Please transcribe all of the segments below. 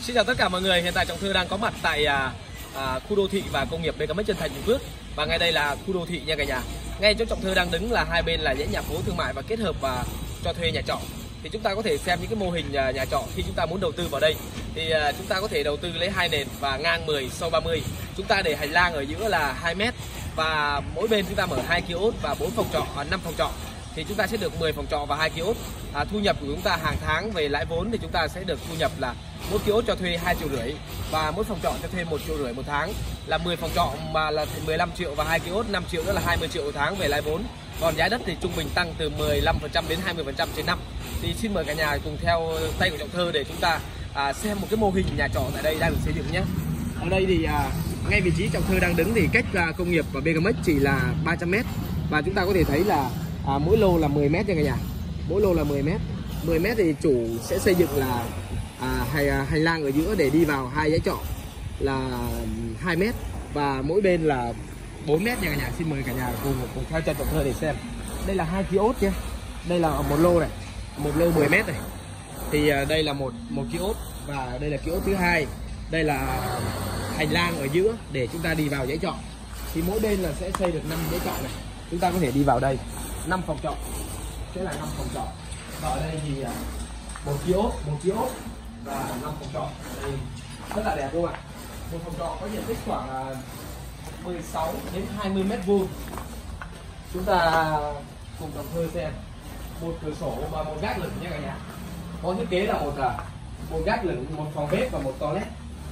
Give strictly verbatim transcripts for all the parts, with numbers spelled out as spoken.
Xin chào tất cả mọi người, hiện tại Trọng Thư đang có mặt tại à, à, khu đô thị và công nghiệp bê ca em X Trân Thành, Bình Phước. Và ngay đây là khu đô thị nha cả nhà. Ngay chỗ Trọng Thư đang đứng là hai bên là dãy nhà phố thương mại và kết hợp và cho thuê nhà trọ. Thì chúng ta có thể xem những cái mô hình nhà, nhà trọ khi chúng ta muốn đầu tư vào đây. Thì à, chúng ta có thể đầu tư lấy hai nền và ngang mười, sâu ba mươi. Chúng ta để hành lang ở giữa là hai mét và mỗi bên chúng ta mở hai kiosk và bốn phòng trọ, năm phòng trọ. Thì chúng ta sẽ được mười phòng trọ và hai kiosk. À, thu nhập của chúng ta hàng tháng về lãi vốn thì chúng ta sẽ được thu nhập là mỗi kiosk cho thuê hai triệu rưỡi và mỗi phòng trọ cho thuê một triệu rưỡi một tháng, là mười phòng trọ mà là mười lăm triệu và hai kiosk năm triệu, đó là hai mươi triệu một tháng về lãi vốn. Còn giá đất thì trung bình tăng từ mười lăm phần trăm đến hai mươi phần trăm trên năm. Thì xin mời cả nhà cùng theo tay của Trọng Thư để chúng ta à, xem một cái mô hình nhà trọ tại đây đang được xây dựng nhé. Ở đây thì à, ngay vị trí Trọng Thư đang đứng thì cách à, công nghiệp và bê ca em X chỉ là ba trăm mét, và chúng ta có thể thấy là à, mỗi lô là mười mét nha cả nhà. Mỗi lô là mười mét. mười mét thì chủ sẽ xây dựng là à, hành, hành lang ở giữa để đi vào hai dãy trọ là hai mét và mỗi bên là bốn mét nha cả nhà. Xin mời cả nhà cùng cùng theo chân Trọng Thư để xem. Đây là hai kiosk nhé. Đây là một lô này, một lô mười mét này. Thì à, đây là một một kiosk và đây là kiosk thứ hai. Đây là hành lang ở giữa để chúng ta đi vào dãy trọ. Thì mỗi bên là sẽ xây được năm dãy trọ này. Chúng ta có thể đi vào đây. năm phòng trọ. Sẽ là năm phòng trọ. Và ở đây thì à, một kiosk, một kiosk và năm phòng trọ. Đây rất là đẹp đúng không ạ? Một phòng trọ có diện tích khoảng là mười sáu đến hai mươi mét vuông. Chúng ta cùng Trọng Thư xem. Một cửa sổ và một gác lửng nha cả nhà. Có thiết kế là một là một gác lửng, một phòng bếp và một toilet.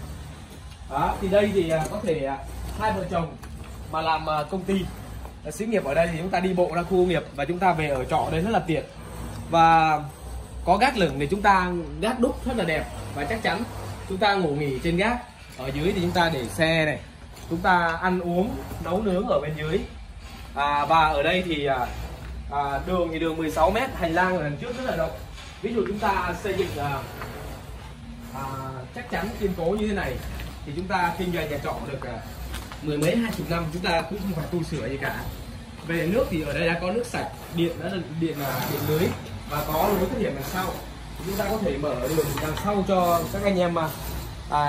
Đó, thì đây thì có thể hai vợ chồng mà làm công ty xí nghiệp ở đây thì chúng ta đi bộ ra khu công nghiệp và chúng ta về ở trọ đây rất là tiện. Và có gác lửng để chúng ta gác đúc rất là đẹp và chắc chắn. Chúng ta ngủ nghỉ trên gác. Ở dưới thì chúng ta để xe này, chúng ta ăn uống nấu nướng ở bên dưới. À, và ở đây thì à, đường thì đường mười sáu mét, hành lang ở đằng trước rất là rộng. Ví dụ chúng ta xây dựng à, à, chắc chắn kiên cố như thế này thì chúng ta kinh doanh nhà trọ được à, mười mấy hai chục năm, chúng ta cũng không phải tu sửa gì cả. Về nước thì ở đây đã có nước sạch, điện đã là điện là điện lưới và có lối thoát hiểm đằng sau. Chúng ta có thể mở đường đằng sau cho các anh em mà à,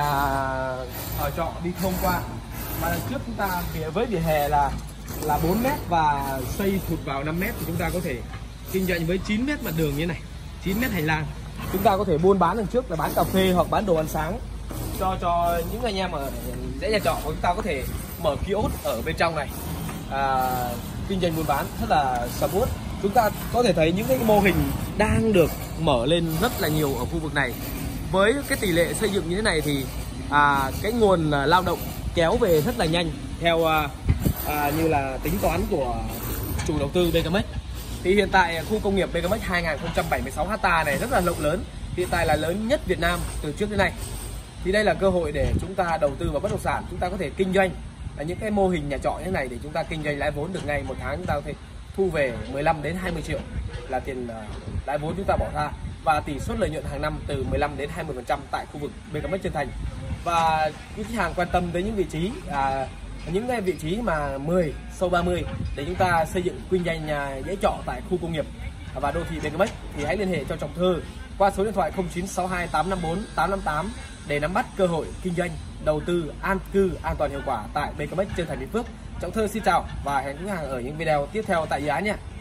ở trọ đi thông qua. Mà đằng trước chúng ta với vỉa hè là là bốn mét và xây thụt vào năm mét thì chúng ta có thể kinh doanh với chín mét mặt đường như này, chín mét hành lang. Chúng ta có thể buôn bán đằng trước là bán cà phê hoặc bán đồ ăn sáng cho cho những anh em ở dãy nhà trọ của chúng ta có thể mở kiosk ở bên trong này, à, kinh doanh buôn bán rất là smooth. Chúng ta có thể thấy những cái mô hình đang được mở lên rất là nhiều ở khu vực này. Với cái tỷ lệ xây dựng như thế này thì à, cái nguồn lao động kéo về rất là nhanh theo à, à, như là tính toán của chủ đầu tư bê ca em X. Thì hiện tại khu công nghiệp bê ca em X hai nghìn không trăm bảy mươi sáu ha này rất là rộng lớn, hiện tại là lớn nhất Việt Nam từ trước đến nay. Thì đây là cơ hội để chúng ta đầu tư vào bất động sản, chúng ta có thể kinh doanh ở những cái mô hình nhà trọ như thế này để chúng ta kinh doanh lãi vốn được ngay. Một tháng chúng ta có thể thu về mười lăm đến hai mươi triệu là tiền uh, lãi vốn chúng ta bỏ ra, và tỷ suất lợi nhuận hàng năm từ mười lăm đến hai mươi phần trăm tại khu vực bê ca em X Trân Thành. Và quý khách hàng quan tâm tới những vị trí à, những cái vị trí mà mười, sâu ba mươi để chúng ta xây dựng kinh doanh nhà dãy trọ tại khu công nghiệp và đô thị bê ca em X thì hãy liên hệ cho Trọng Thư qua số điện thoại không chín sáu hai tám năm bốn tám năm tám để nắm bắt cơ hội kinh doanh, đầu tư an cư an toàn hiệu quả tại bê ca em X Trân Thành, Bình Phước. Trọng Thư xin chào và hẹn gặp lại ở những video tiếp theo tại dự án nha.